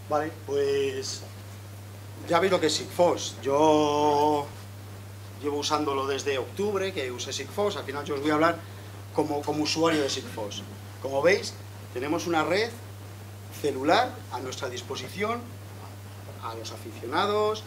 Vale, pues ya veis lo que es Sigfox. Yo llevo usándolo desde octubre, que usé Sigfox. Al final yo os voy a hablar como usuario de Sigfox. Como veis, tenemos una red celular a nuestra disposición, a los aficionados,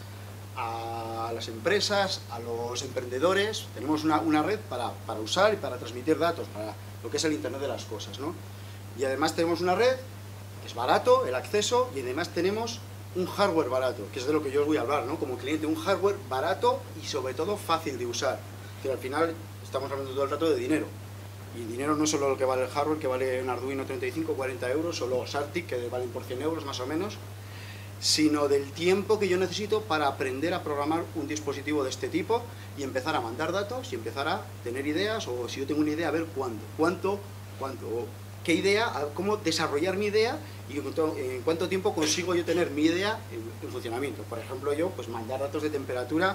a las empresas, a los emprendedores. Tenemos una red para usar y para transmitir datos, para lo que es el Internet de las cosas, ¿no? Y además tenemos una red que es barato, el acceso, y además tenemos un hardware barato, que es de lo que yo os voy a hablar, ¿no? Como cliente, un hardware barato y sobre todo fácil de usar, que al final estamos hablando todo el rato de dinero. Y dinero no es solo lo que vale el hardware, que vale un Arduino 35 o 40 euros, o los Arctic, que valen por 100 euros más o menos, sino del tiempo que yo necesito para aprender a programar un dispositivo de este tipo y empezar a mandar datos y empezar a tener ideas, o si yo tengo una idea, a ver cuánto, qué idea, cómo desarrollar mi idea y en cuánto tiempo consigo yo tener mi idea en funcionamiento. Por ejemplo, yo, pues mandar datos de temperatura,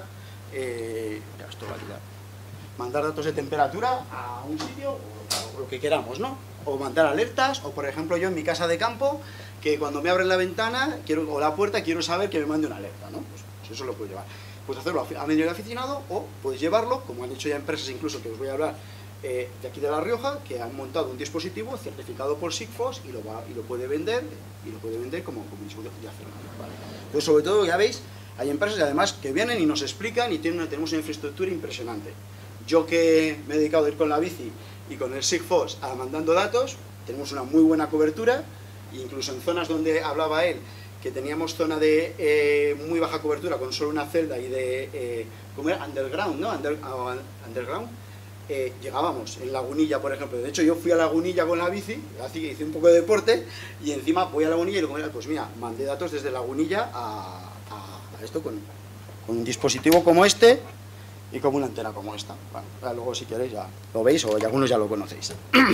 ya esto va a tirar. Mandar datos de temperatura a un sitio, o lo que queramos, ¿no? O mandar alertas, o por ejemplo yo en mi casa de campo, que cuando me abren la ventana o la puerta quiero saber que me mande una alerta, ¿no? Pues eso lo puedo llevar. Puedes hacerlo a medio de aficionado, o puedes llevarlo, como han hecho ya empresas incluso que os voy a hablar, de aquí de La Rioja, que han montado un dispositivo certificado por Sigfox y lo puede vender, como un dispositivo de acero, ¿vale? Pues sobre todo, ya veis, hay empresas además que vienen y nos explican y tenemos una infraestructura impresionante. Yo que me he dedicado a ir con la bici y con el Sigfox a mandando datos, tenemos una muy buena cobertura, incluso en zonas donde hablaba él, que teníamos zona de muy baja cobertura con solo una celda y de, ¿cómo era? Underground, ¿no? Underground. Llegábamos en Lagunilla, por ejemplo. De hecho, yo fui a Lagunilla con la bici, así que hice un poco de deporte, y encima voy a Lagunilla y luego, pues mira, mandé datos desde Lagunilla a esto con un dispositivo como este y con una antena como esta. Bueno, luego si queréis ya lo veis o algunos ya lo conocéis.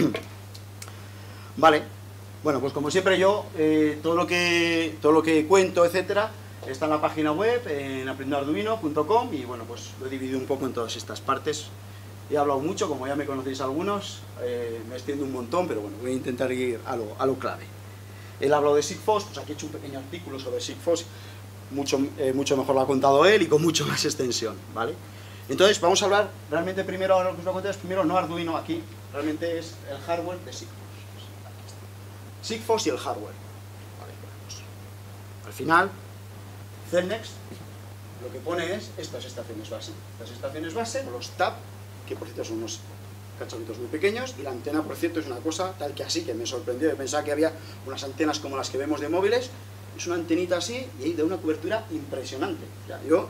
Vale, bueno, pues como siempre yo, todo lo que cuento, etcétera, está en la página web, en aprendoarduino.com, y bueno, pues lo he dividido un poco en todas estas partes. He hablado mucho, como ya me conocéis algunos, me extiendo un montón, pero bueno, voy a intentar ir a lo clave. Él ha hablado de Sigfox, pues aquí he hecho un pequeño artículo sobre Sigfox, mucho mejor lo ha contado él y con mucho más extensión, ¿vale? Entonces vamos a hablar, realmente primero, ahora lo que os voy a contar es primero no Arduino aquí, realmente es el hardware de Sigfox. Sigfox y el hardware. Vale, pues, al final, Celnex lo que pone es estas estaciones base. Las estaciones base, los TAP, que por cierto son unos cacharritos muy pequeños, y la antena, por cierto, es una cosa tal que así, que me sorprendió. Yo pensaba que había unas antenas como las que vemos de móviles, es una antenita así y ahí de una cobertura impresionante. O sea, yo,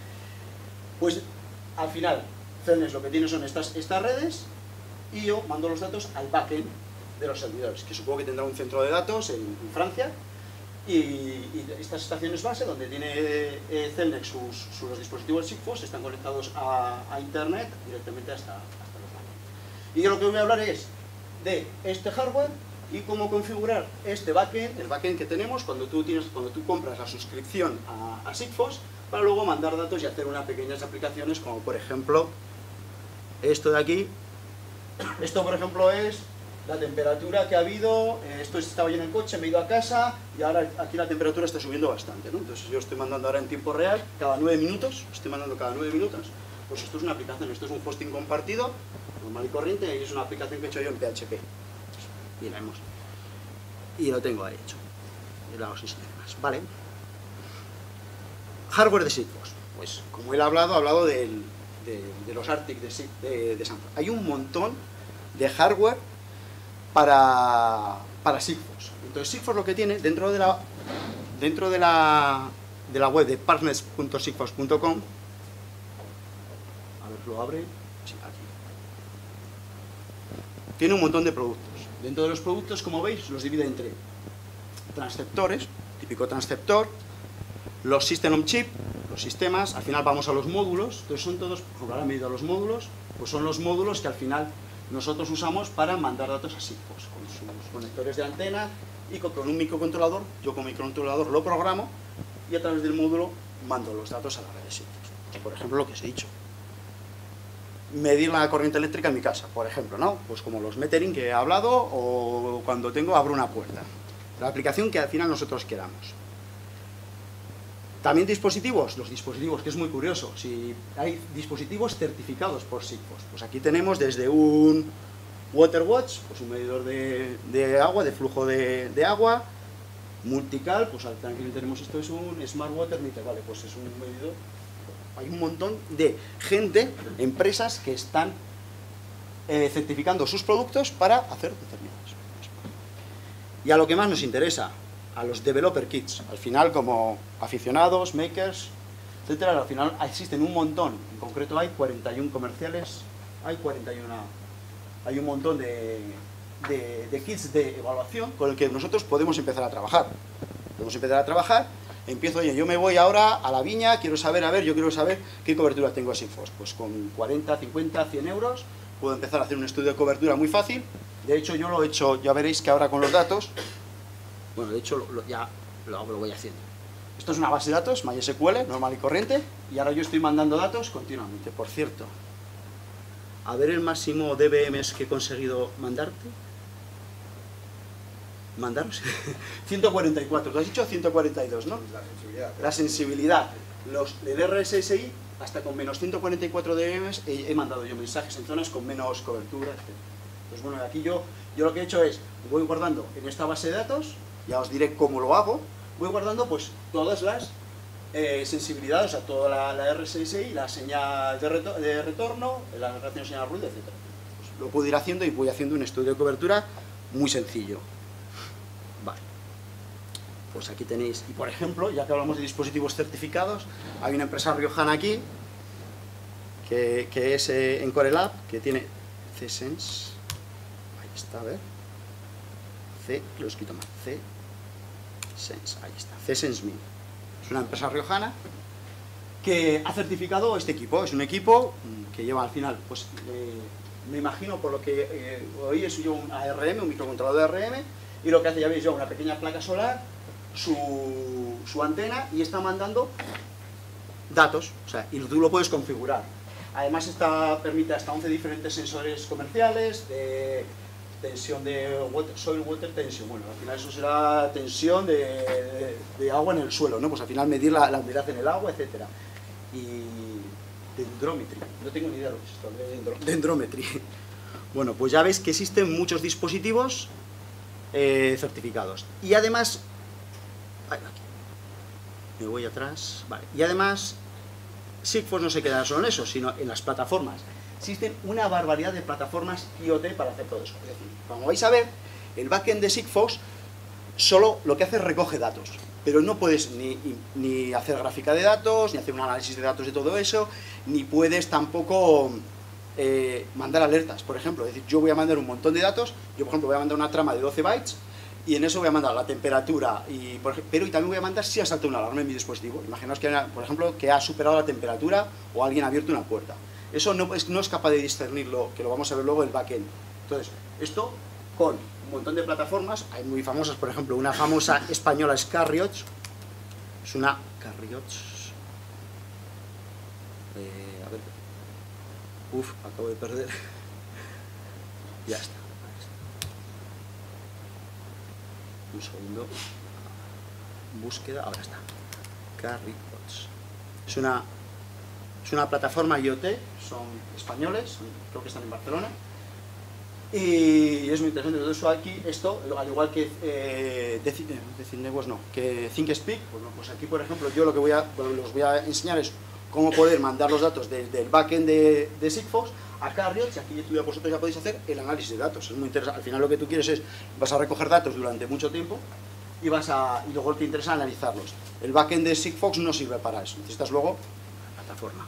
pues al final, Celnex lo que tiene son estas redes, y yo mando los datos al backend de los servidores, que supongo que tendrá un centro de datos en Francia, y estas estaciones base, donde tiene Celnex sus dispositivos Sigfox, están conectados a internet directamente hasta los backend. Y yo lo que voy a hablar es de este hardware y cómo configurar este backend, el backend que tenemos cuando tú compras la suscripción a Sigfox, para luego mandar datos y hacer unas pequeñas aplicaciones, como por ejemplo esto de aquí. Esto por ejemplo es la temperatura que ha habido, esto estaba yo en el coche, me he ido a casa y ahora aquí la temperatura está subiendo bastante, ¿no? Entonces yo estoy mandando ahora en tiempo real, cada 9 minutos, pues esto es una aplicación, esto es un hosting compartido, normal y corriente, y es una aplicación que he hecho yo en PHP. Y la y lo tengo ahí hecho, y lo hago sin sistemas, ¿vale? Hardware de Sigfox, pues como él ha hablado de los Arctic de Samsung. Hay un montón de hardware para Sigfox. Entonces Sigfox lo que tiene dentro de la web de partners.sigfox.com, a ver, lo abre, sí, aquí. Tiene un montón de productos. Dentro de los productos, como veis, los divide entre transceptores, típico transceptor, los System on Chip, los sistemas, al final vamos a los módulos. Entonces son todos, por ejemplo, ahora me he ido a los módulos, pues son los módulos que al final nosotros usamos para mandar datos a Sigfox, con sus conectores de antena y con un microcontrolador. Yo con microcontrolador lo programo y a través del módulo mando los datos a la red de Sigfox. Por ejemplo, lo que os he dicho, medir la corriente eléctrica en mi casa, por ejemplo, ¿no? Pues como los metering que he hablado, o cuando abro una puerta. La aplicación que al final nosotros queramos. También dispositivos, los dispositivos, que es muy curioso, si hay dispositivos certificados por Sigfox, pues aquí tenemos desde un WaterWatch, pues un medidor de agua, de flujo de agua, Multical, pues aquí tenemos esto, es un Smart Water Meter, vale, pues es un medidor. Hay un montón de gente, empresas que están certificando sus productos para hacer determinadas cosas. Y a lo que más nos interesa, a los developer kits, al final como aficionados, makers, etcétera, al final existen un montón, en concreto hay 41 comerciales, hay un montón de kits de evaluación con el que nosotros podemos empezar a trabajar. Empiezo, oye, yo me voy ahora a la viña, quiero saber qué cobertura tengo a Sigfox. Pues con 40, 50, 100 euros puedo empezar a hacer un estudio de cobertura muy fácil. De hecho, yo lo he hecho, ya veréis que ahora con los datos, bueno, de hecho lo voy haciendo. Esto es una base de datos, MySQL, normal y corriente, y ahora yo estoy mandando datos continuamente. Por cierto, a ver el máximo DBMs que he conseguido mandaros 144, tú has dicho 142, ¿no? La sensibilidad. El RSSI, hasta con menos 144 dBs he mandado yo mensajes en zonas con menos cobertura, etc. Pues bueno, aquí yo lo que he hecho es, voy guardando en esta base de datos, ya os diré cómo lo hago, voy guardando pues todas las sensibilidades, o sea, toda la RSSI, la señal de retorno, la relación señal-ruido, etc. Pues lo puedo ir haciendo y voy haciendo un estudio de cobertura muy sencillo. Vale, pues aquí tenéis, y por ejemplo, ya que hablamos de dispositivos certificados, hay una empresa riojana aquí, que es Encore Lab, que tiene C-Sense, ahí está, a ver, lo he escrito mal, C-Sense, ahí está, C-Sense 1000, es una empresa riojana que ha certificado este equipo, es un equipo que lleva al final, pues me imagino por lo que oí, es yo un ARM, un microcontrolador de ARM, y lo que hace, ya veis yo, una pequeña placa solar, su antena, y está mandando datos, o sea, y tú lo puedes configurar. Además permite hasta 11 diferentes sensores comerciales, de tensión de soil water tension, bueno, al final eso será tensión de agua en el suelo, ¿no? Pues al final medir la humedad en el agua, etcétera. Y dendrometry, no tengo ni idea de lo que es esto, dendrometry. Bueno, pues ya veis que existen muchos dispositivos certificados. Y además, aquí, me voy atrás, vale, y además Sigfox no se queda solo en eso, sino en las plataformas. Existen una barbaridad de plataformas IoT para hacer todo eso. Es decir, como vais a ver, el backend de Sigfox solo lo que hace es recoge datos, pero no puedes ni hacer gráfica de datos, ni hacer un análisis de datos de todo eso, ni puedes tampoco mandar alertas, por ejemplo. Es decir, yo voy a mandar un montón de datos, yo por ejemplo voy a mandar una trama de 12 bytes, y en eso voy a mandar la temperatura, pero también voy a mandar si ha saltado una alarma en mi dispositivo. Imaginaos que, por ejemplo, que ha superado la temperatura o alguien ha abierto una puerta. Eso no es capaz de discernirlo, que lo vamos a ver luego el backend. Entonces, esto con un montón de plataformas, hay muy famosas, por ejemplo, una famosa española es Carriots, es una Carriots, a ver, acabo de perder, ya está. Un segundo, búsqueda, ahora está, Carriots, es una plataforma IoT, son españoles, creo que están en Barcelona, y es muy interesante. Todo eso aquí, esto, al igual que que ThinkSpeak, pues aquí por ejemplo yo lo que os voy a enseñar es cómo poder mandar los datos desde el backend de Sigfox a Carriots, y aquí vosotros ya podéis hacer el análisis de datos. Es muy interesante. Al final lo que tú quieres es, vas a recoger datos durante mucho tiempo y luego te interesa analizarlos. El backend de Sigfox no sirve para eso, necesitas luego la plataforma.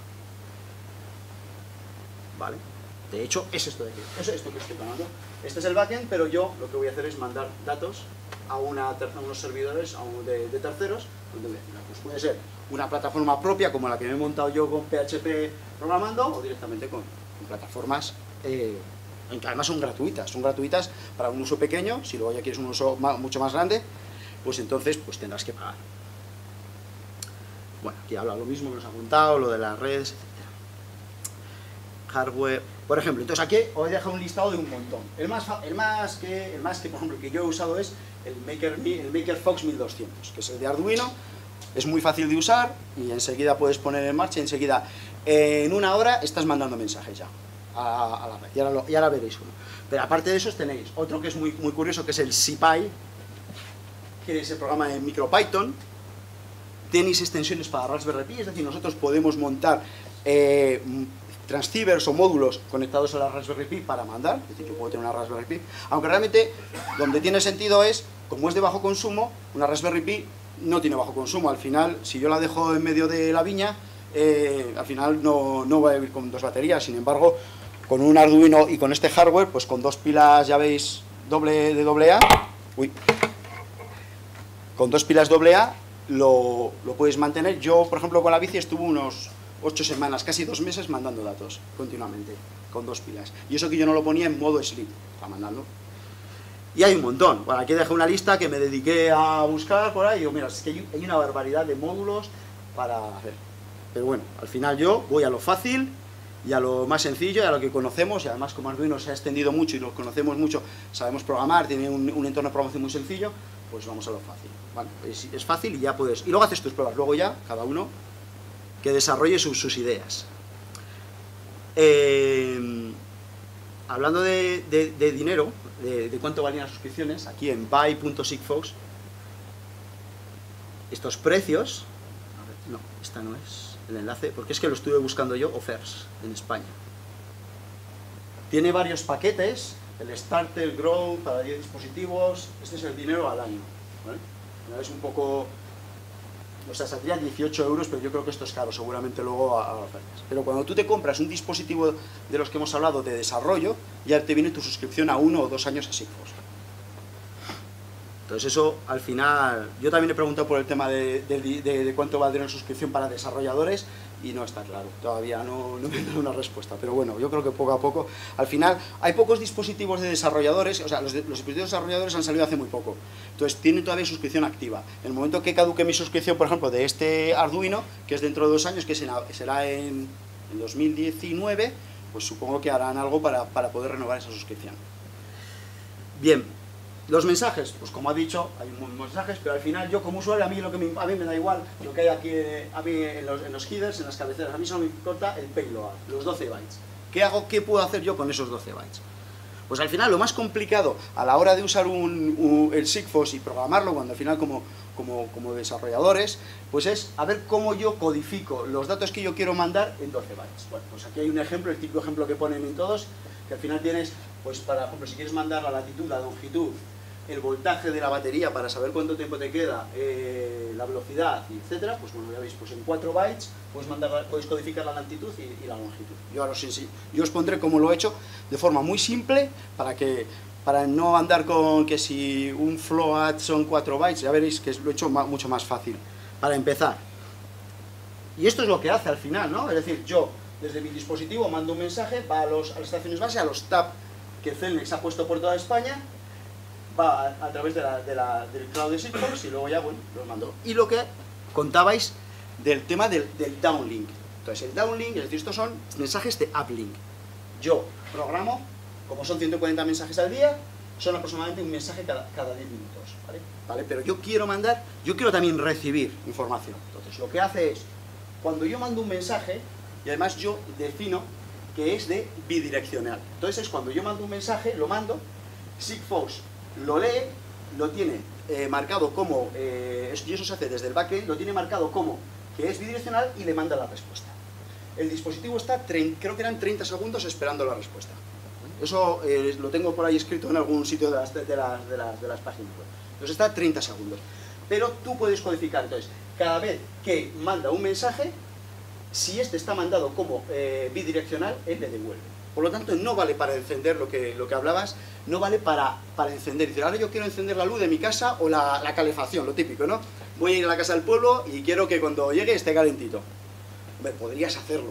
¿Vale? De hecho, es esto de aquí, es esto que estoy tomando. Este es el backend, pero yo lo que voy a hacer es mandar datos a unos servidores de terceros, donde pues puede ser una plataforma propia como la que me he montado yo con PHP programando, o directamente con plataformas que además son gratuitas para un uso pequeño. Si luego ya quieres un uso mucho más grande, pues entonces pues tendrás que pagar. Bueno, aquí habla lo mismo que nos ha contado, lo de las redes, etc. Hardware, por ejemplo. Entonces aquí os he dejado un listado de un montón. El más que por ejemplo que yo he usado es el MakerFox 1200, que es el de Arduino, Es muy fácil de usar y enseguida puedes poner en marcha, enseguida, en una hora estás mandando mensajes ya a la red, y ahora veréis uno. Pero aparte de esos tenéis otro que es muy curioso, que es el SciPy, que es el programa en MicroPython. Tenéis extensiones para Raspberry Pi, es decir, nosotros podemos montar transceivers o módulos conectados a la Raspberry Pi para mandar, es decir, yo puedo tener una Raspberry Pi, aunque realmente donde tiene sentido es, como es de bajo consumo, una Raspberry Pi no tiene bajo consumo. Al final, si yo la dejo en medio de la viña, al final no va a ir con dos baterías. Sin embargo, con un Arduino y con este hardware, pues con dos pilas, ya veis, AA, con dos pilas AA lo puedes mantener. Yo, por ejemplo, con la bici estuve unos 8 semanas, casi 2 meses mandando datos continuamente, con dos pilas. Y eso que yo no lo ponía en modo sleep, para mandando. Y hay un montón. Bueno, aquí dejé una lista que me dediqué a buscar por ahí. Y digo, mira, es que hay una barbaridad de módulos para hacer. Pero bueno, al final yo voy a lo fácil y a lo más sencillo y a lo que conocemos. Y además, como Arduino se ha extendido mucho y lo conocemos mucho, sabemos programar, tiene un entorno de programación muy sencillo, pues vamos a lo fácil. Vale, es fácil y ya puedes. Y luego haces tus pruebas. Luego ya, cada uno que desarrolle sus ideas. Hablando de dinero, de cuánto valían las suscripciones, aquí en buy.sigfox, estos precios, a ver, no, esta no es el enlace, porque es que lo estuve buscando yo, offers, en España. Tiene varios paquetes, el Starter Grow para 10 dispositivos, este es el dinero al año, ¿vale? Es un poco, o sea, saldría 18 euros, pero yo creo que esto es caro, seguramente luego a ofertas. Pero cuando tú te compras un dispositivo de los que hemos hablado de desarrollo, ya te viene tu suscripción a 1 o 2 años a Sigfox. Entonces eso, al final, yo también he preguntado por el tema de cuánto valdría una suscripción para desarrolladores, y no está claro, todavía no me han dado una respuesta, pero bueno, yo creo que poco a poco, al final, hay pocos dispositivos de desarrolladores, o sea, los dispositivos de desarrolladores han salido hace muy poco, entonces tienen todavía suscripción activa. En el momento que caduque mi suscripción, por ejemplo, de este Arduino, que es dentro de 2 años, que será en 2019, pues supongo que harán algo para poder renovar esa suscripción. Bien. Los mensajes, pues como ha dicho, hay mensajes, pero al final yo como usuario, a mí me da igual lo que hay aquí a mí en los headers, en las cabeceras, a mí solo me importa el payload, los 12 bytes. ¿Qué puedo hacer yo con esos 12 bytes? Pues al final lo más complicado a la hora de usar el Sigfox y programarlo, cuando al final como desarrolladores, pues es a ver cómo yo codifico los datos que yo quiero mandar en 12 bytes. Bueno, pues aquí hay un ejemplo, el típico ejemplo que ponen en todos, que al final tienes, pues por ejemplo, si quieres mandar la latitud, la longitud, el voltaje de la batería para saber cuánto tiempo te queda, la velocidad, etcétera, pues bueno, ya veis, pues en 4 bytes puedes codificar la latitud y la longitud. Yo ahora sí, yo os pondré cómo lo he hecho de forma muy simple para no andar con que si un float son 4 bytes, ya veréis que lo he hecho mucho más fácil. Para empezar. Y esto es lo que hace al final, ¿no? Es decir, yo desde mi dispositivo mando un mensaje, va a las estaciones base, a los tab que Celnex ha puesto por toda España, va a través del cloud de Sigfox y luego ya, bueno, los mando. Y lo que contabais del tema del downlink. Entonces, el downlink, es decir, estos son mensajes de uplink. Yo programo, como son 140 mensajes al día, son aproximadamente un mensaje cada 10 minutos, ¿vale? Pero yo quiero también recibir información. Entonces, lo que hace es, cuando yo mando un mensaje, y además yo defino que es de bidireccional. Entonces, cuando yo mando un mensaje, lo mando, Sigfox lo lee, lo tiene marcado como, y eso se hace desde el backend, lo tiene marcado como que es bidireccional y le manda la respuesta. El dispositivo está, creo que eran 30 segundos esperando la respuesta. Eso lo tengo por ahí escrito en algún sitio de las páginas web. Entonces está 30 segundos. Pero tú puedes codificar, entonces, cada vez que manda un mensaje, si este está mandado como bidireccional, él le devuelve. Por lo tanto, no vale para encender lo que hablabas, no vale para encender. Dice, ahora yo quiero encender la luz de mi casa o la calefacción, lo típico, ¿no? Voy a ir a la casa del pueblo y quiero que cuando llegue esté calentito. Hombre, podrías hacerlo.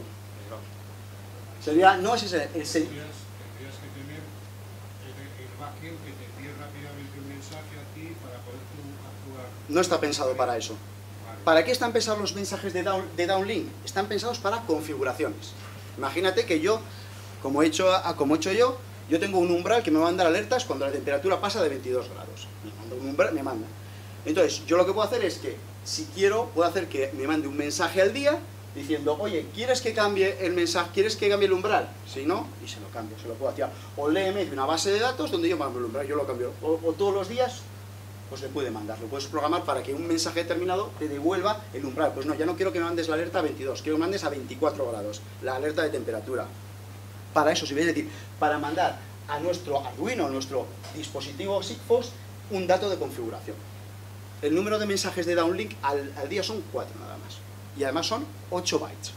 Sería, no es ese... Tendrías que tener el backend que te envíe rápidamente un mensaje a ti para poder tú actuar. No está pensado para eso. Vale. ¿Para qué están pensados los mensajes de downlink? Están pensados para configuraciones. Imagínate que yo, como he hecho yo tengo un umbral que me va a mandar alertas cuando la temperatura pasa de 22 grados. Me manda un umbral, me manda. Entonces, yo lo que puedo hacer es que si quiero, puedo hacer que me mande un mensaje al día diciendo, oye, ¿quieres que cambie el mensaje? ¿Quieres que cambie el umbral? Si no, y se lo cambio, se lo puedo activar. O léeme de una base de datos donde yo mando el umbral, yo lo cambio. O todos los días, pues le puede mandar, lo puedes programar para que un mensaje determinado te devuelva el umbral. Pues no, ya no quiero que me mandes la alerta a 22, quiero que me mandes a 24 grados, la alerta de temperatura. Para eso, si veis, decir, para mandar a nuestro Arduino, a nuestro dispositivo Sigfox, un dato de configuración. El número de mensajes de downlink al día son 4 nada más. Y además son 8 bytes.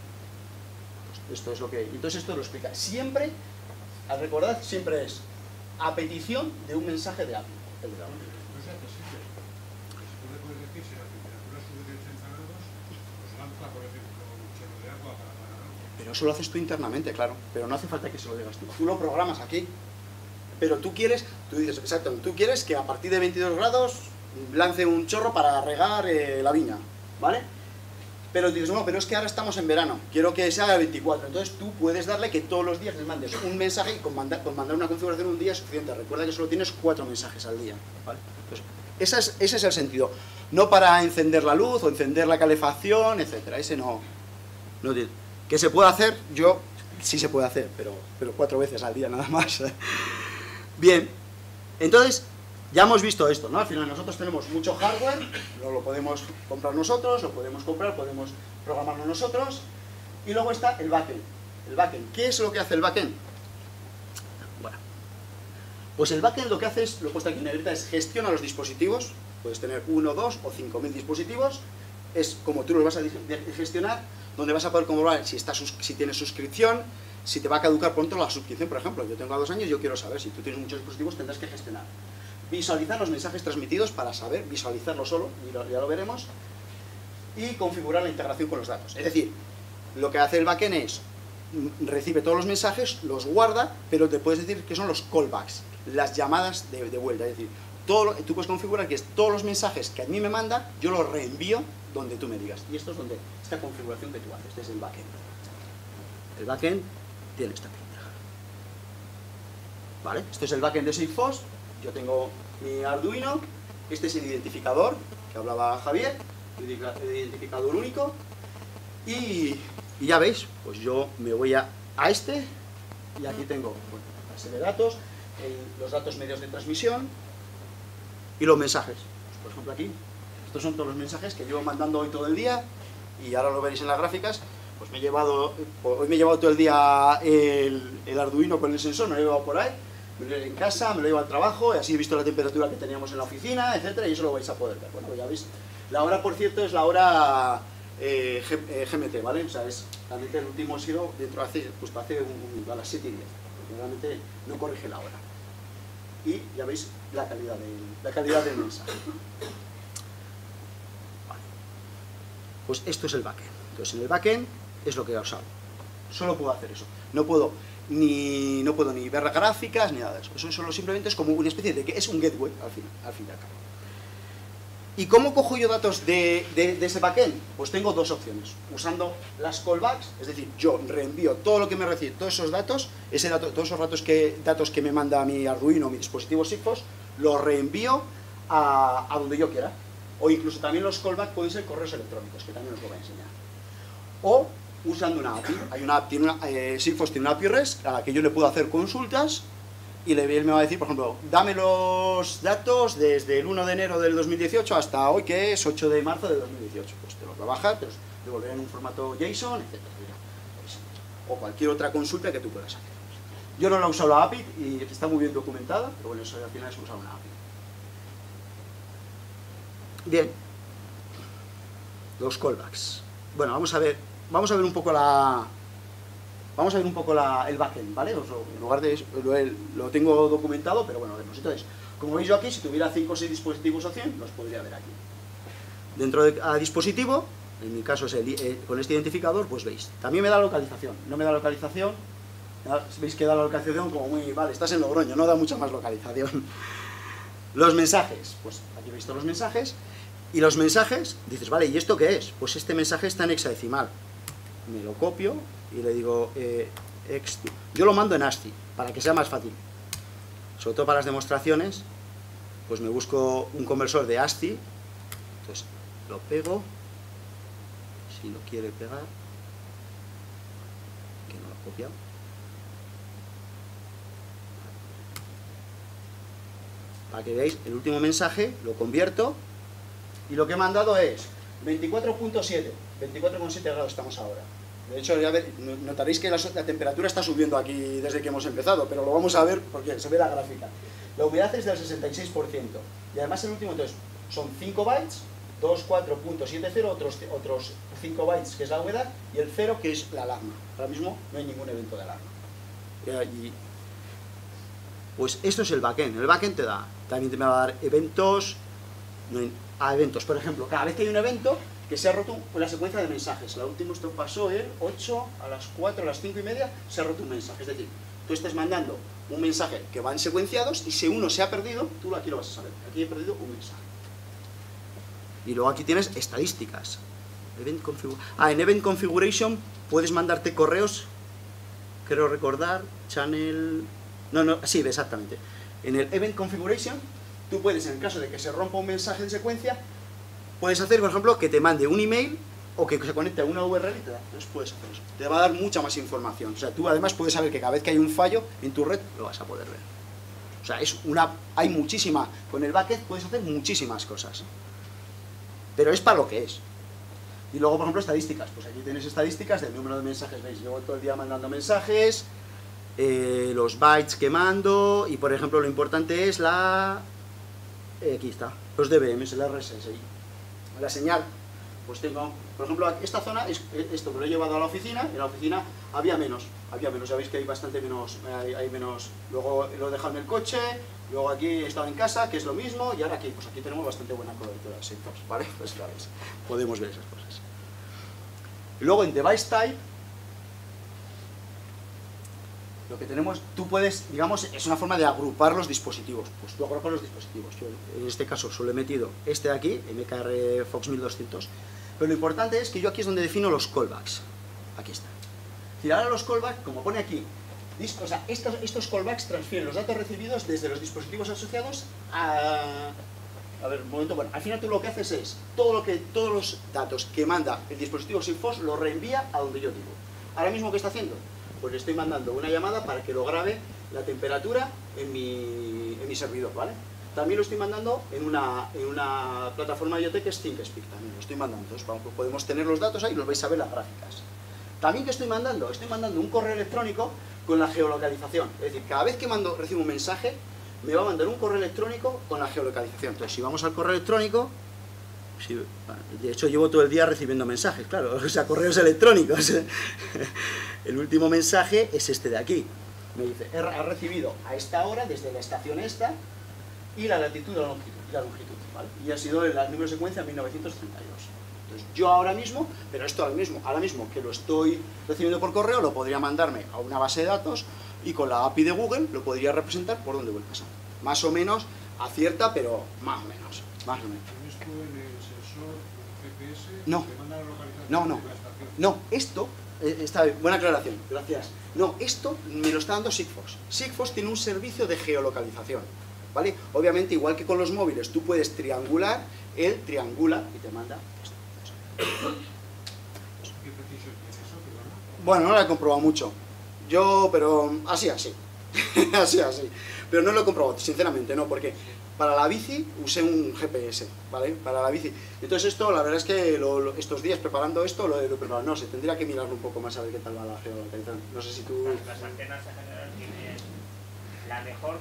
Pues esto es lo que... Entonces esto lo explica. Siempre, recordad, siempre es a petición de un mensaje de API. El de downlink. O sea, que sirve. Tú le puedes decir, si la temperatura sube de 80 grados, pues lanza, por ejemplo, un chorro de agua para apagar algo. Pero eso lo haces tú internamente, claro. Pero no hace falta que se lo digas tú. Tú lo programas aquí. Pero tú quieres, tú dices, exacto, tú quieres que a partir de 22 grados lance un chorro para regar la viña, ¿vale? Pero dices, no, pero es que ahora estamos en verano, quiero que sea a 24. Entonces tú puedes darle que todos los días les mandes un mensaje y con mandar una configuración un día es suficiente. Recuerda que solo tienes 4 mensajes al día, ¿vale? Entonces, ese es el sentido. No para encender la luz o encender la calefacción, etcétera. Ese no tiene. ¿Que se puede hacer? Yo sí se puede hacer, pero 4 veces al día nada más. Bien, entonces ya hemos visto esto, ¿no? Al final nosotros tenemos mucho hardware, lo podemos comprar nosotros, podemos programarlo nosotros, y luego está el backend. El backend, ¿qué es lo que hace el backend? Bueno, pues el backend lo que hace es, lo he puesto aquí en negrita, es gestiona los dispositivos, puedes tener 1, 2 o 5.000 dispositivos, es como tú los vas a gestionar, donde vas a poder comprobar si tienes suscripción, si te va a caducar pronto la suscripción, por ejemplo. Yo tengo 2 años, yo quiero saber, si tú tienes muchos dispositivos tendrás que gestionar. Visualizar los mensajes transmitidos para saber, visualizarlo solo, y ya lo veremos, y configurar la integración con los datos. Es decir, lo que hace el backend es, recibe todos los mensajes, los guarda, pero te puedes decir que son los callbacks, las llamadas de vuelta. Es decir, tú puedes configurar que todos los mensajes que a mí me manda, yo los reenvío donde tú me digas. Y esto es donde esta configuración que tú haces, desde el backend. El backend tiene esta pinta. ¿Vale? Esto es el backend de Sigfox. Yo tengo mi Arduino. Este es el identificador que hablaba Javier, el identificador único. Y ya veis, pues yo me voy a este, y aquí tengo la base de datos, los datos medios de transmisión y los mensajes. Pues, por ejemplo, aquí, estos son todos los mensajes que llevo mandando hoy todo el día, y ahora lo veréis en las gráficas. Pues hoy me he llevado todo el día el Arduino con el sensor, me lo he llevado por ahí, me lo he llevado en casa, me lo he llevado al trabajo, y así he visto la temperatura que teníamos en la oficina, etcétera, y eso lo vais a poder ver. Bueno, ya veis, la hora, por cierto, es la hora GMT, ¿vale? O sea, realmente el último ha sido hace a las 7:10, porque realmente no corrige la hora. Y ya veis la calidad del mensaje. Vale. Pues esto es el backend. Entonces, en el backend es lo que os hablo. Solo puedo hacer eso. No puedo ni ver gráficas ni nada de eso. Eso solo simplemente es como una especie de que es un gateway al fin y al cabo. ¿Y cómo cojo yo datos de ese backend? Pues tengo 2 opciones. Usando las callbacks, es decir, yo reenvío todo lo que me recibe, todos esos datos, todos esos datos que me manda mi Arduino, mi dispositivo Sigfox, los reenvío a donde yo quiera. O incluso también los callbacks pueden ser correos electrónicos, que también os lo voy a enseñar. O usando una API. Sigfox tiene una API REST a la que yo le puedo hacer consultas, y él me va a decir, por ejemplo, dame los datos desde el 1 de enero del 2018 hasta hoy, que es 8 de marzo del 2018. Pues te los va a bajar, te los devolverá en un formato JSON, etc. O cualquier otra consulta que tú puedas hacer. Yo no la he usado la API y está muy bien documentada, pero bueno, eso al final es usar una API. Bien. Los callbacks. Bueno, vamos a ver un poco el backend, ¿vale? En lugar de eso, lo tengo documentado, pero bueno, vemos. Entonces, como veis yo aquí, si tuviera 5 o 6 dispositivos o 100, los podría ver aquí. Dentro de cada dispositivo, en mi caso es con este identificador, pues veis. También me da localización. No me da localización. Veis que da la localización como muy... Vale, estás en Logroño, no da mucha más localización. Los mensajes. Pues aquí veis todos los mensajes. Y los mensajes, dices, vale, ¿y esto qué es? Pues este mensaje está en hexadecimal. Me lo copio y le digo, yo lo mando en ASCII, para que sea más fácil. Sobre todo para las demostraciones, pues me busco un conversor de ASCII. Entonces, lo pego, si lo quiere pegar, que no lo he copiado. Para que veáis, el último mensaje lo convierto y lo que he mandado es 24.7, 24,7 grados estamos ahora. De hecho, ya notaréis que la temperatura está subiendo aquí desde que hemos empezado, pero lo vamos a ver porque se ve la gráfica. La humedad es del 66%. Y además el último, entonces, son 5 bytes, 24.70, otros 5 bytes que es la humedad, y el 0 que es la alarma. Ahora mismo no hay ningún evento de alarma. Pues esto es el backend. El backend te da, también te va a dar eventos, eventos. Por ejemplo, cada vez que hay un evento, que se ha roto la secuencia de mensajes. La última, esto pasó el 8, a las 4, a las 5 y media, se ha roto un mensaje. Es decir, tú estás mandando un mensaje que van secuenciados y si uno se ha perdido, tú aquí lo vas a saber. Aquí he perdido un mensaje. Y luego aquí tienes estadísticas. En Event Configuration puedes mandarte correos, creo recordar, channel... sí, exactamente. En el Event Configuration, tú puedes, en el caso de que se rompa un mensaje de secuencia, puedes hacer, por ejemplo, que te mande un email o que se conecte a una URL y te da. Entonces puedes hacer eso. Te va a dar mucha más información. O sea, tú además puedes saber que cada vez que hay un fallo en tu red, lo vas a poder ver. O sea, hay muchísima... Con el backend puedes hacer muchísimas cosas. Pero es para lo que es. Y luego, por ejemplo, estadísticas. Pues aquí tienes estadísticas del número de mensajes. ¿Veis? Llevo todo el día mandando mensajes, los bytes que mando, y por ejemplo, lo importante es aquí está, los DBMs, el RSS. La señal, pues tengo, por ejemplo, esta zona, esto me lo he llevado a la oficina, en la oficina había menos, ya veis que hay bastante menos, hay menos, luego lo he dejado en el coche, luego aquí he estado en casa, que es lo mismo, y ahora aquí, pues aquí tenemos bastante buena cobertura de sectores, ¿vale? Pues claro, podemos ver esas cosas. Luego en Device Type, lo que tenemos, tú puedes, digamos, es una forma de agrupar los dispositivos. Pues tú agrupas los dispositivos. Yo, en este caso, solo he metido este de aquí, MKR Fox 1200. Pero lo importante es que yo aquí es donde defino los callbacks. Aquí está. Y ahora los callbacks, como pone aquí, o sea, estos callbacks transfieren los datos recibidos desde los dispositivos asociados a... A ver, un momento, bueno, al final tú lo que haces es, todos los datos que manda el dispositivo Sigfox los reenvía a donde yo digo. Ahora mismo, ¿qué está haciendo? Pues le estoy mandando una llamada para que lo grabe la temperatura en mi servidor, ¿vale? También lo estoy mandando en una plataforma IoT que es ThinkSpeak, también lo estoy mandando. Entonces, podemos tener los datos ahí y los vais a ver las gráficas. También, ¿qué estoy mandando? Estoy mandando un correo electrónico con la geolocalización. Es decir, cada vez que recibo un mensaje, me va a mandar un correo electrónico con la geolocalización. Entonces, si vamos al correo electrónico, de hecho llevo todo el día recibiendo mensajes, claro, o sea, correos electrónicos. El último mensaje es este de aquí. Me dice, ha recibido a esta hora, desde la estación esta, y la latitud y la longitud, ¿vale? Y ha sido el número de secuencia 1932. Entonces, yo ahora mismo, pero esto ahora mismo que lo estoy recibiendo por correo, lo podría mandarme a una base de datos y con la API de Google lo podría representar por donde voy pasando. Más o menos acierta, pero más o menos. ¿Tienes tú en el sensor GPS? No. ¿Te manda la localización No. de la estación? No, esto, está bien, buena aclaración, gracias. No, esto me lo está dando Sigfox. Sigfox tiene un servicio de geolocalización, ¿vale? Obviamente, igual que con los móviles, tú puedes triangular, él triangula y te manda esto. ¿Qué preciso es eso? Perdona. Bueno, no lo he comprobado mucho. Pero así. así. Pero no lo he comprobado, sinceramente, no, porque para la bici usé un GPS, ¿vale? Para la bici. Entonces esto, la verdad es que estos días preparando esto, lo he preparado. No sé, tendría que mirarlo un poco más a ver qué tal va la geolocalización. No sé si tú... Las antenas en general tienen... La mejor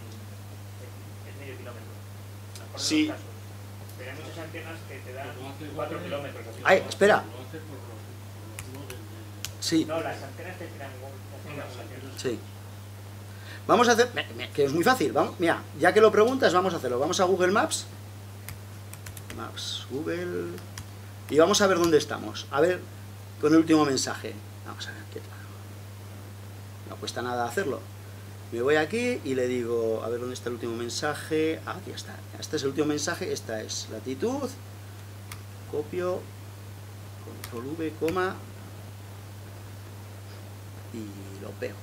es medio kilómetro. Mejor Sí. de los casos. Pero hay muchas antenas que te dan 4 kilómetros. Así. Ay, espera. Lo hace por los nodes de... Sí. No, las antenas de triangulación. Sí. Vamos a hacer, que es muy fácil, mira, ya que lo preguntas, vamos a hacerlo. Vamos a Google Maps, Google, y vamos a ver dónde estamos. A ver, con el último mensaje. Vamos a ver qué tal. No cuesta nada hacerlo. Me voy aquí y le digo, a ver dónde está el último mensaje. Ah, aquí está. Este es el último mensaje, esta es latitud. Copio, control V, coma, y lo pego.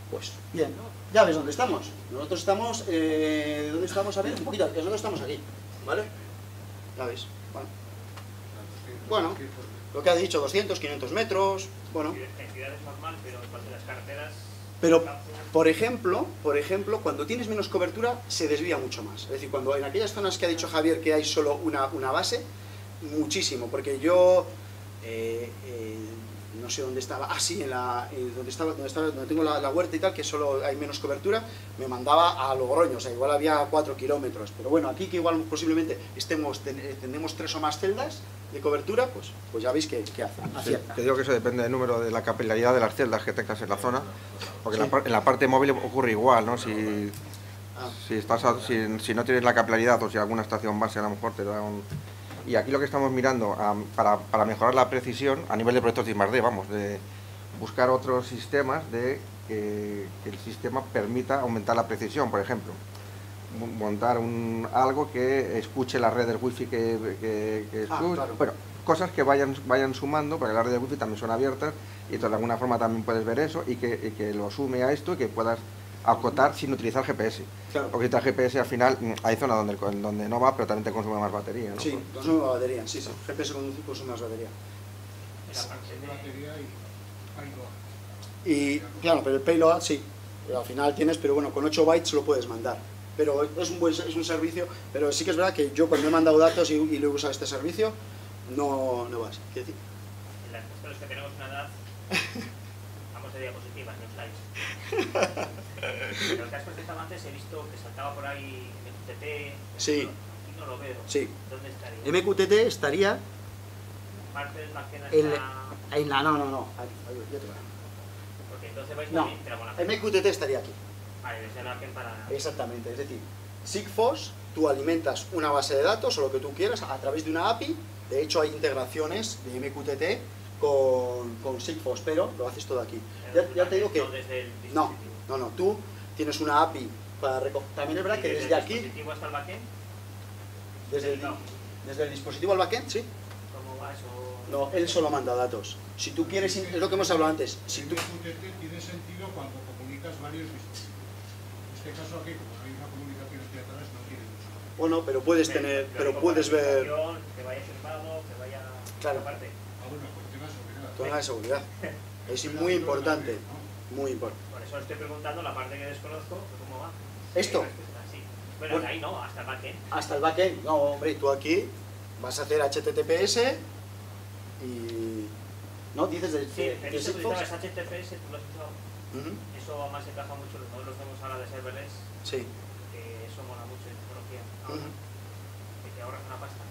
Pues bien, ya ves dónde estamos. Nosotros estamos, ¿dónde estamos? A ver, un poquito, nosotros estamos aquí, ¿vale? Ya ves, bueno, lo que ha dicho, 200, 500 metros, bueno. En ciudad es normal, pero en cuanto a las carreteras... Pero, por ejemplo, cuando tienes menos cobertura, se desvía mucho más. Es decir, cuando en aquellas zonas que ha dicho Javier que hay solo una base, muchísimo, porque yo... no sé dónde estaba, sí, donde tengo la huerta y tal, que solo hay menos cobertura, me mandaba a Logroño, o sea, igual había 4 kilómetros, pero bueno, aquí que igual posiblemente tendremos 3 o más celdas de cobertura, pues ya veis que hacen. Sí, te digo que eso depende del número de la capilaridad de las celdas que tengas en la zona, porque en la parte móvil ocurre igual, ¿no? Si no tienes la capilaridad o si alguna estación base a lo mejor te da un... Y aquí lo que estamos mirando para mejorar la precisión a nivel de proyectos de I+D, vamos, de buscar otros sistemas de que el sistema permita aumentar la precisión, por ejemplo. Montar algo que escuche las redes wifi que escuche, claro. Bueno, cosas que vayan sumando, porque las redes wifi también son abiertas y entonces de alguna forma también puedes ver eso y que lo sume a esto y que puedas acotar sin utilizar GPS. Claro. Porque si utilizas GPS al final hay zonas donde no va, pero también te consume más batería, ¿no? Sí, consume más batería, sí. GPS consume más batería. En la parte de de... batería y payload. Y claro, pero el payload sí, al final tienes, pero bueno, con 8 bytes lo puedes mandar. Pero es un servicio, pero sí que es verdad que yo cuando he mandado datos y lo he usado este servicio, no vas. ¿Qué decir? En las personas que tenemos una edad, vamos de diapositivas, no slides. En los cascos que estaba antes he visto que saltaba por ahí MQTT. Sí. Aquí no lo veo. Sí. ¿Dónde estaría? MQTT estaría Parte del backend en está... no, yo te voy. Porque entonces vais No, también, pero con la... MQTT estaría aquí. Vale, desde el backend para... Exactamente, es decir, Sigfox, tú alimentas una base de datos o lo que tú quieras a través de una API. De hecho hay integraciones de MQTT con Sigfox, pero lo haces todo aquí. Ya te digo que... No desde el No, dispositivo. tú tienes una API para recoger... También es verdad que desde aquí, ¿Desde el dispositivo hasta el backend? desde el dispositivo al backend, sí. ¿Cómo va eso? No, él solo manda datos. Si tú quieres, es lo que hemos hablado antes, si tú... MQTT tiene sentido cuando comunicas varios dispositivos. En este caso aquí, como hay una comunicación aquí atrás, no tiene mucho. Bueno, pero puedes tener, pero puedes ver... Que vaya firmado, que vaya... Claro. Aparte. Bueno, por tema de seguridad. Tema de seguridad. Es muy importante, muy importante. Por eso estoy preguntando la parte que desconozco, ¿cómo va? ¿Esto? Sí. Bueno, de ahí no, hasta el backend. Hasta el backend, no, hombre, tú aquí vas a hacer HTTPS y... ¿No? Dices de Sí, pero eso que Sigfox. utilizabas HTTPS, tú lo has usado. Ujú, Eso además encaja mucho, los modelos vemos ahora de serverless, sí. que eso mola mucho en tecnología. Ujú. Que te ahorras una pasta.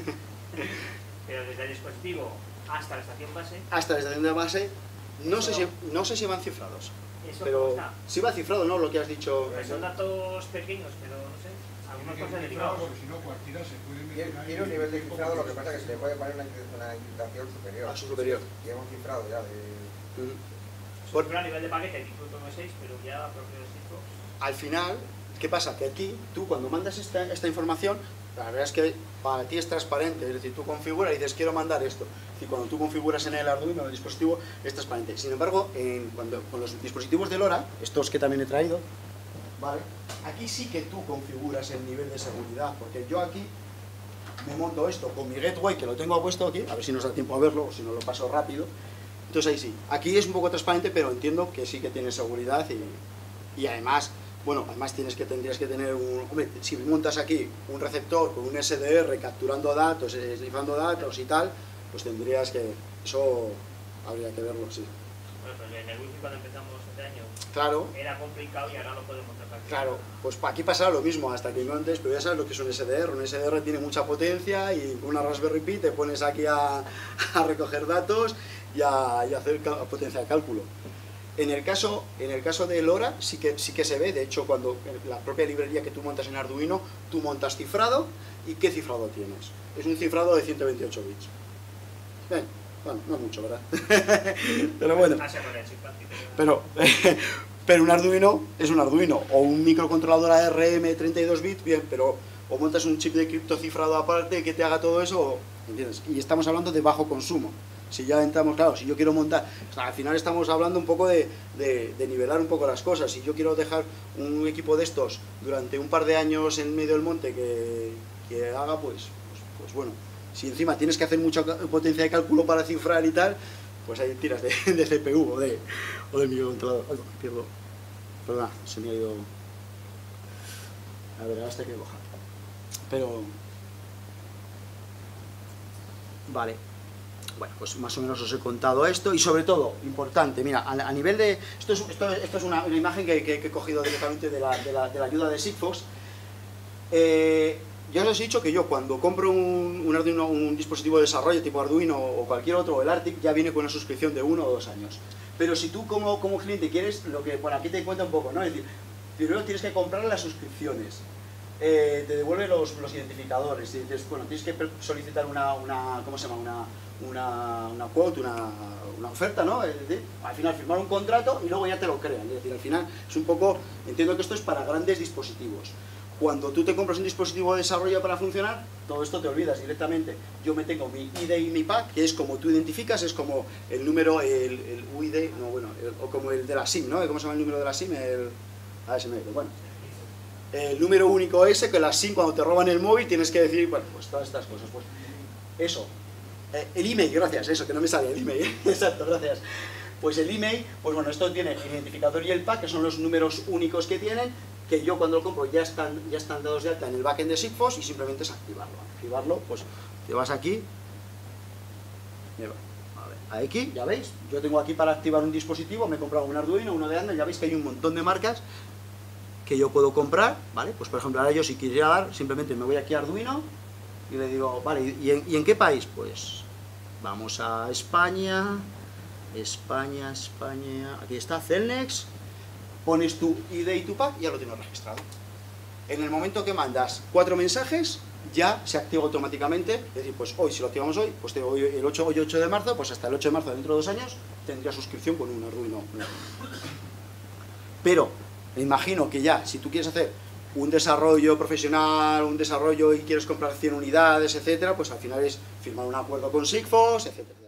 Pero desde el dispositivo hasta la estación base, Hasta la estación de base, no sé si van cifrados. eso Pero cómo está. sí va cifrado, ¿no? Lo que has dicho. Son datos pequeños, pero no sé, algunas cosas derivadas. Porque si no, cualquiera se puede meter ahí. Tiene un nivel de cifrado, lo que pasa es que se le puede poner una encriptación superior. A su superior. Lleva un cifrado ya de... Ujú. Por a nivel de paquete, incluso no es 6, pero ya propio de Sigfox. Al final, ¿qué pasa? Que aquí, tú cuando mandas esta información, la verdad es que para ti es transparente, es decir, tú configuras y dices, quiero mandar esto. Es decir, cuando tú configuras en el Arduino, en el dispositivo, es transparente. Sin embargo, con los dispositivos de LoRa, estos que también he traído, ¿vale? Aquí sí que tú configuras el nivel de seguridad, porque yo aquí me monto esto con mi gateway, que lo tengo puesto aquí, a ver si nos da tiempo a verlo, o si no lo paso rápido. Entonces ahí sí. Aquí es un poco transparente, pero entiendo que sí que tiene seguridad y además... Bueno, además tendrías que tener un... Hombre, si montas aquí un receptor con un SDR capturando datos, snifando datos y tal, pues tendrías que... Eso habría que verlo, sí. Bueno, pues en el Wi-Fi cuando empezamos este año Claro, era complicado y ahora lo podemos tratar. claro. Pues aquí pasará lo mismo, hasta que no antes, pero ya sabes lo que es un SDR. Un SDR tiene mucha potencia y con una Raspberry Pi te pones aquí a recoger datos y a hacer potencia de cálculo. En el caso de LoRa sí que se ve, de hecho cuando la propia librería que tú montas en Arduino, tú montas cifrado, ¿y qué cifrado tienes? Es un cifrado de 128 bits. Bien, bueno, no es mucho, ¿verdad? Pero bueno, pero un Arduino es un Arduino, o un microcontrolador ARM 32 bits, bien, pero o montas un chip de criptocifrado aparte que te haga todo eso, ¿entiendes? Y estamos hablando de bajo consumo. Si ya entramos, claro, si yo quiero montar, o sea, al final estamos hablando un poco de nivelar un poco las cosas. Si yo quiero dejar un equipo de estos durante un par de años en medio del monte que haga, pues bueno, si encima tienes que hacer mucha potencia de cálculo para cifrar y tal, pues ahí tiras de CPU o de microcontrolador. Ay, pierdo. Perdona, se me ha ido. A ver, ahora hasta que coja. Pero. Vale. Bueno, pues más o menos os he contado esto. Y sobre todo, importante, mira, a nivel de. Esto es una imagen que he cogido directamente de la ayuda de Sigfox. Ya os he dicho que yo cuando compro un Arduino, un dispositivo de desarrollo tipo Arduino o cualquier otro, el Arctic, ya viene con una suscripción de 1 o 2 años. Pero si tú como cliente quieres, lo que por aquí te cuenta un poco, ¿no? Es decir, primero tienes que comprar las suscripciones, te devuelve los identificadores, y dices, bueno, tienes que solicitar ¿cómo se llama? Una quote, una oferta, ¿no? Es decir, al final firmar un contrato y luego ya te lo crean. Es decir, al final es un poco, entiendo que esto es para grandes dispositivos. Cuando tú te compras un dispositivo de desarrollo para funcionar, todo esto te olvidas directamente. Yo me tengo mi ID y mi PAC, que es como tú identificas, es como el número, el UID, no, bueno, o como el de la SIM, ¿no? ¿Cómo se llama el número de la SIM? El ASMR, bueno. El número único ese, que la SIM cuando te roban el móvil tienes que decir, bueno, pues todas estas cosas, pues eso. El email, gracias, eso, que no me sale el email, exacto, gracias. Pues el email, pues bueno, esto tiene el identificador y el PAC, que son los números únicos que tienen, que yo cuando lo compro ya están dados de alta en el backend de Sigfox y simplemente es activarlo. Activarlo, pues te vas aquí, a ver, aquí, ya veis, yo tengo aquí para activar un dispositivo, me he comprado un Arduino, uno de Android, ya veis que hay un montón de marcas que yo puedo comprar, ¿vale? Pues por ejemplo, ahora yo si quisiera dar, simplemente me voy aquí a Arduino y le digo, vale, ¿y en qué país? Pues vamos a España, aquí está, Celnex, pones tu ID y tu PAC y ya lo tienes registrado. En el momento que mandas 4 mensajes, ya se activa automáticamente, es decir, pues hoy, si lo activamos hoy, pues hoy el 8 de marzo, pues hasta el 8 de marzo, dentro de 2 años, tendría suscripción con un Arduino. Pero, me imagino que ya, si tú quieres hacer un desarrollo profesional, un desarrollo y quieres comprar 100 unidades, etcétera, pues al final es firmar un acuerdo con Sigfox, etcétera.